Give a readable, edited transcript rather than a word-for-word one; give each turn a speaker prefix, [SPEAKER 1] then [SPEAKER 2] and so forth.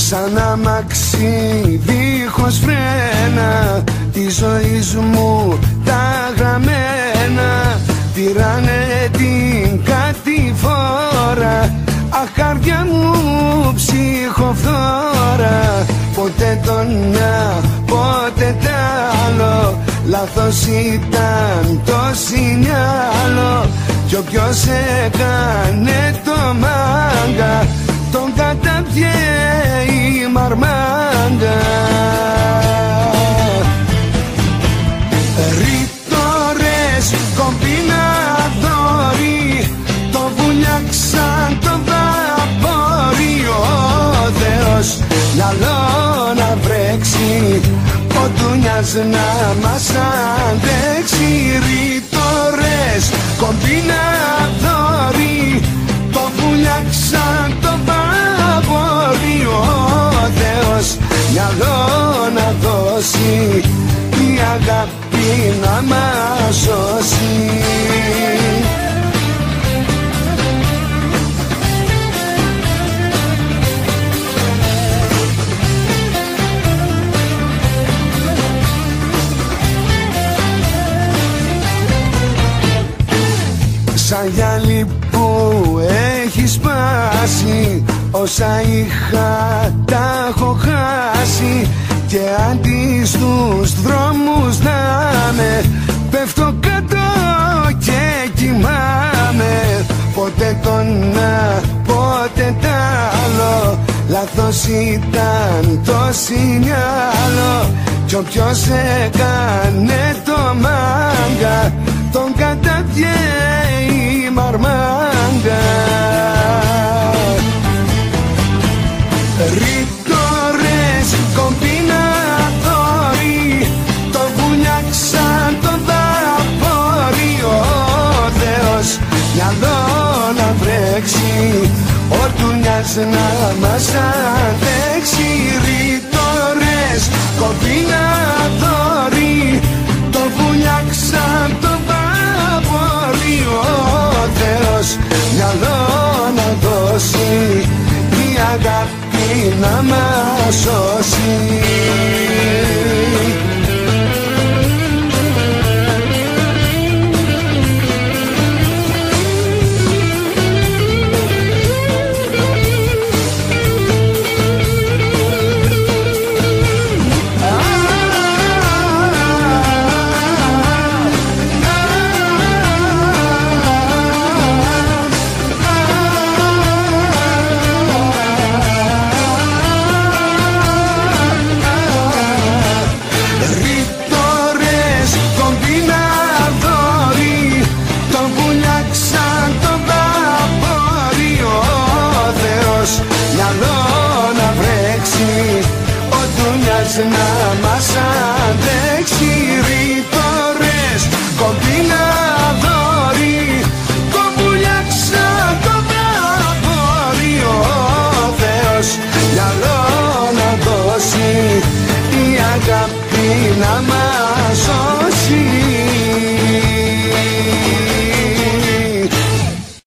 [SPEAKER 1] σαν αμαξί δίχως φρένα, τη ζωής μου τα γραμμένα πήρανε την κατηφόρα. Αχ, καρδιά μου ψυχοφθόρα, ποτέ το να, ποτέ τ' άλλο, λάθος ήταν το σινιάλο. Κι όποιος έκανε το μάγκα, τον καταπιέ η μαρμάγκα. Ρήτορες, κομπιναδόροι, το βουλιάξαν το βαπόρι. Ο Θεός μυαλό να βρέξει, ο Ντούνιας να μας αντέξει. Ρήτορες, κομπιναδόροι, το βουλιάξαν το βαπόρι. Ο Θεός μυαλό να δώσει, η αγάπη να μας σώσει. Σαν γυαλί που έχει σπάσει, όσα είχα τα έχω χάσει. Και αντί στους δρόμους να με, πέφτω κάτω και κοιμάμαι. Ποτέ το να, ποτέ τ' άλλο, λάθος ήταν το σινιάλο. Κι όποιος έκανε το μάγκα, τον καταπιέ η μαρμάγκα. Ρήτορες, κομπιναδόροι, το βουλιάξαν το δαπόρι. Ο Θεός μυαλό να βρέξει, ο Ντούνιας να μας αντέξει. Ρήτορες, κομπιναδόροι, το βουλιάξαν το βαπόρι. Ο Θεός μυαλό να δώσει, η αγάπη να μας σώσει. Να μας αντέξει. Ρήτορες, κομπιναδόροι, το βουλιάξαν το βαπόρι. Ο Θεός μυαλό να δώσει, η αγάπη να μας σώσει.